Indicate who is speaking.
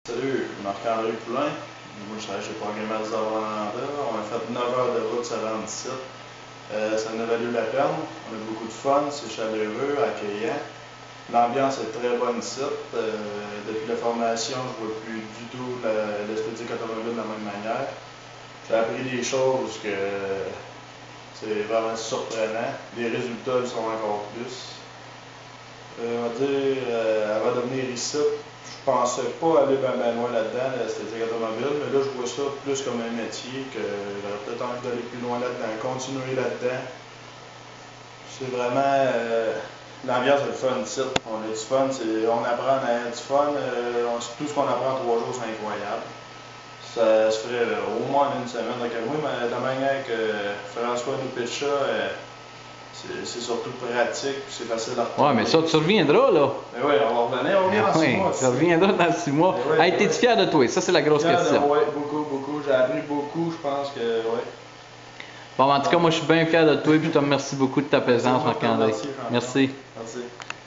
Speaker 1: Salut, Marc-André Poulain. Moi, je travaille chez Programmers Orlando. On a fait 9 heures de route sur 27. Ça nous a valu la peine. On a beaucoup de fun, c'est chaleureux, accueillant. L'ambiance est très bonne ici. Depuis la formation, je ne vois plus du tout l'esthétique automobile de la même manière. J'ai appris des choses que c'est vraiment surprenant. Les résultats le sont encore plus. On va dire, avant de venir ici, je pensais pas aller ben loin là-dedans, l'esthétique automobile, mais là je vois ça plus comme un métier, que j'aurais peut-être envie d'aller plus loin là-dedans, continuer là-dedans. C'est vraiment, l'ambiance est le fun ici, on a du fun, on apprend à avoir du fun, tout ce qu'on apprend en 3 jours c'est incroyable. Ça se ferait au moins en une semaine, donc moi, mais de la manière que François nous pitch ça, c'est surtout pratique, c'est facile à retrouver.
Speaker 2: Ouais, mais ça, tu reviendras là.
Speaker 1: Mais oui, on va revenir, on revient dans 6 mois.
Speaker 2: Tu reviendras dans 6 mois.
Speaker 1: Ouais,
Speaker 2: Hey, t'es-tu fier de toi? Ça, c'est la grosse question.
Speaker 1: Oui, beaucoup. J'ai appris beaucoup, je pense que, ouais.
Speaker 2: Bon, en tout cas, moi, je suis bien fier de toi et je te remercie beaucoup de ta présence, Marc-André.
Speaker 1: Merci.
Speaker 2: Merci.